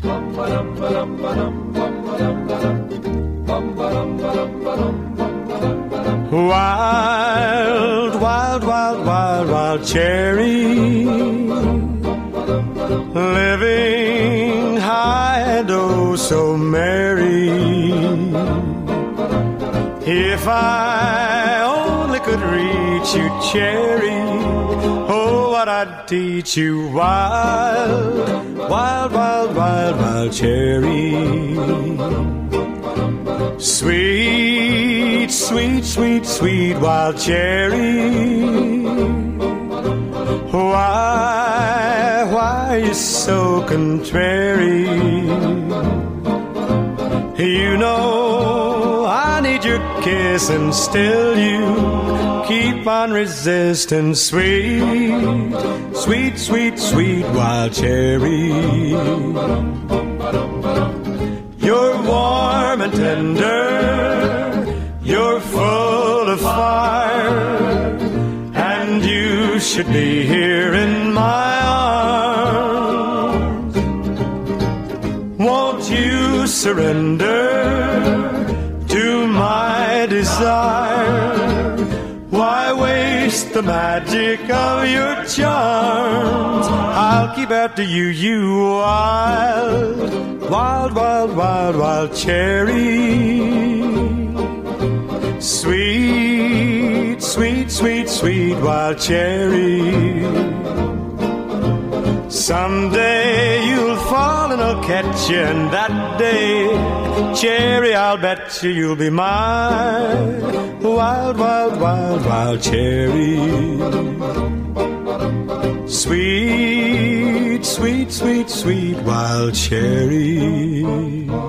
Wild, wild, wild, wild, wild cherry, living high and oh so merry. If I only could reach you, cherry, oh, what I'd teach you. Wild, wild, wild, wild, wild cherry. Sweet, sweet, sweet, sweet wild cherry. Why are you so contrary? You know I need your kiss and still you keep on resisting. Sweet, sweet, sweet, sweet wild cherry. You're warm and tender, you're full of fire, and you should be here in my arms. Won't you surrender to my desire? Why waste the magic of your charms? I'll keep after you, you wild, wild, wild, wild, wild cherry. Sweet, sweet, sweet, sweet wild cherry. Someday you'll fall and I'll catch you, and that day, cherry, I'll bet you'll be mine. Wild, wild, wild, wild cherry. Sweet, sweet, sweet, sweet wild cherry.